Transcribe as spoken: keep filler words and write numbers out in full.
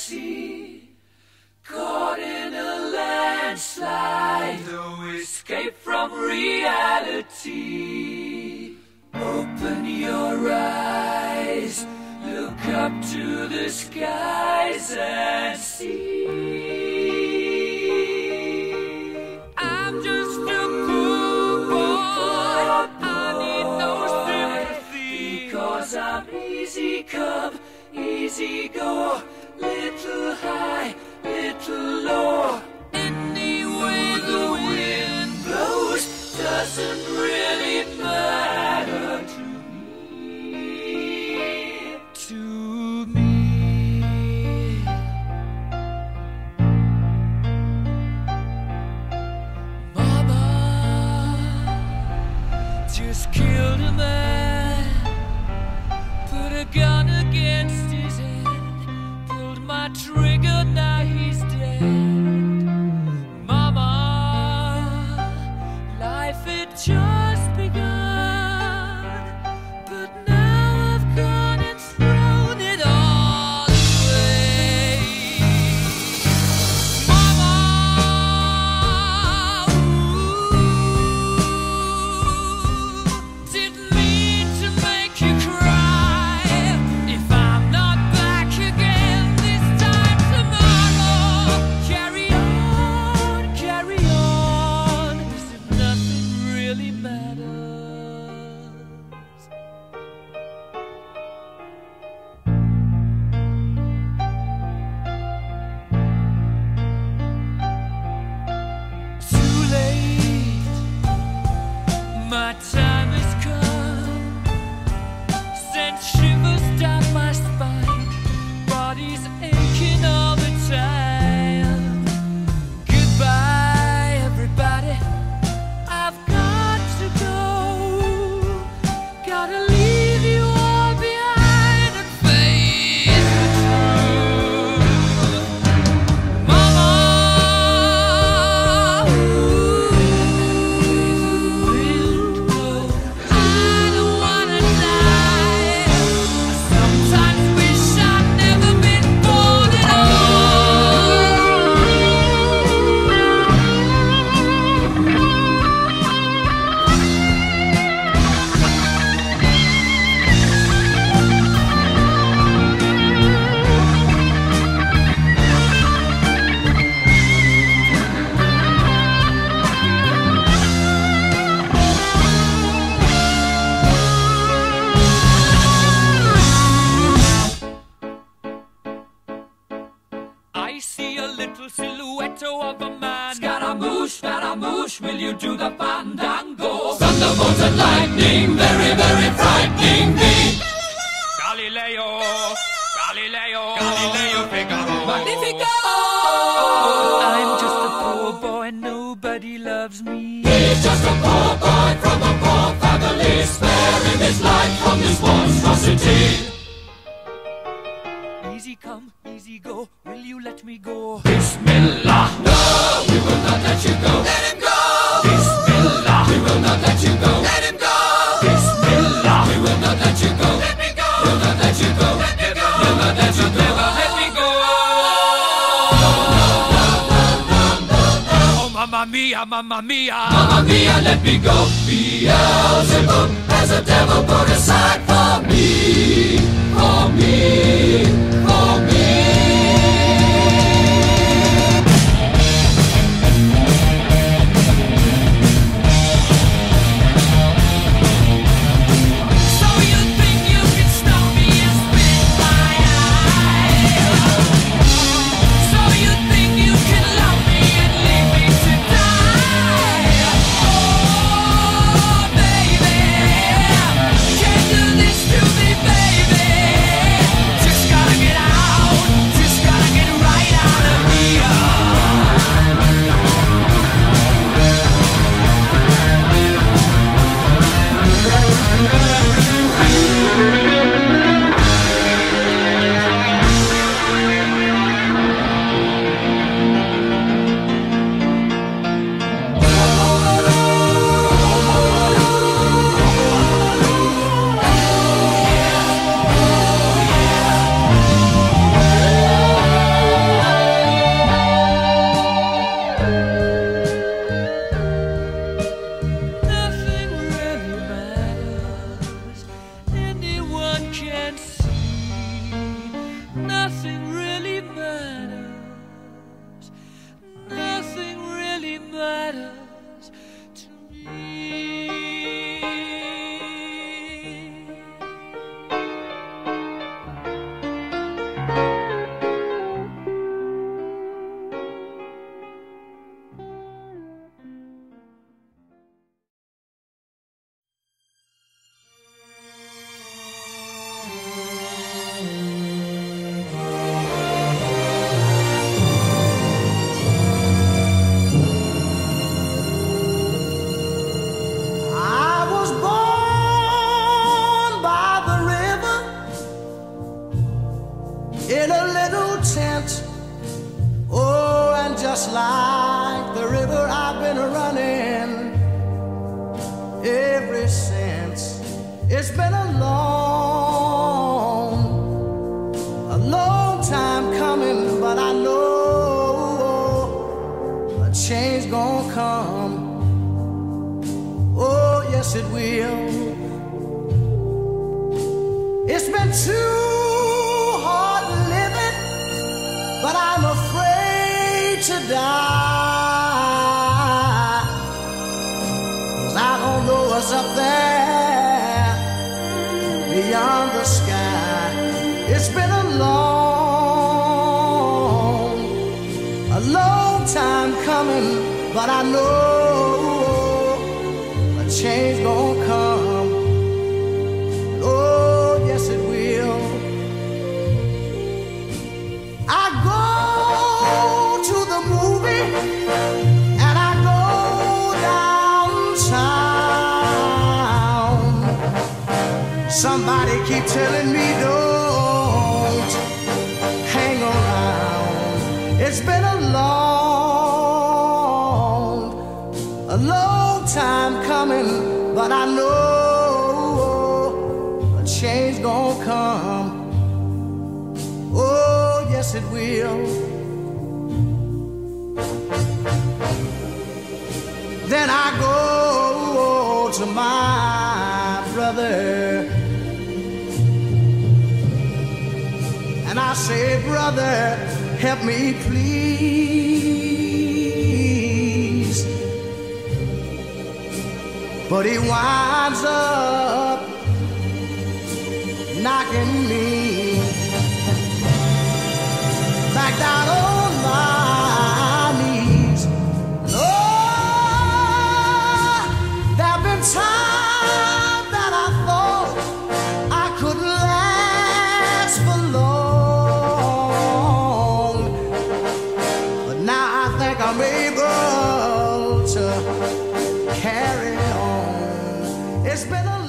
sea, caught in a landslide, no escape from reality. Open your eyes, look up to the skies and see. I'm just a poor boy, I need no sympathy, because I'm easy come, easy go, little high, little low. Any way the wind blows doesn't really matter to me, to me. Mama just killed a man, put a gun against his head, pulled my trigger, now he's dead. Mama, life had just begun, but now I've gone and thrown it all away. Mama, ooh, didn't mean to make you cry. If I'm not back again this time tomorrow, carry on, carry on, as if nothing really matters. Too late, my time has come, sent shivers down my spine, body's aching all the time. Goodbye, everybody, I've got to go, gotta leave you all behind and face the truth. Mama, ooh, wind blow, I don't wanna die. I sometimes wish I'd never been born at I see a little silhouette of a man. Scaramouche, Scaramouche, will you do the fandango? Thunderbolts and lightning, very, very frightening me. Galileo, Galileo, Galileo Figaro, Magnifico! I'm just a poor boy, nobody loves me. He's just a poor boy from a poor family, sparing his life from this monstrosity. Easy come, easy go, will you let me go? Bismillah, no, we will not let you go. Let him go! Bismillah, we will not let you go. Let him go! Bismillah, we will not let you go. Let me go! We'll not let you go. Let me go! We'll not let you go. Never let me go! Oh, mamma mia, mamma mia! Mamma mia, let me go! Beelzebub has a devil put aside for me, for me, for me. So you think you can stop me and spit my eye? So you think you can love me and leave me to die? Oh, baby, just like the river I've been running ever since. It's been a long, a long time coming, but I know a change gonna come. Oh, yes it will. It's been too hard living, but I'm afraid to die, 'cause I don't know what's up there beyond the sky. It's been a long, a long time coming, but I know a change gonna come. Oh, yes it will. I go to the movie and I go downtown. Somebody keep telling me don't hang around. It's been a long, a long time coming, but I know a change gonna come. Oh, yes it will. Then I go to my brother and I say, brother, help me please. But he winds up knocking me back down on my knees. Oh, there've been times that I thought I couldn't last for long, but now I think I'm able to carry on. It's been a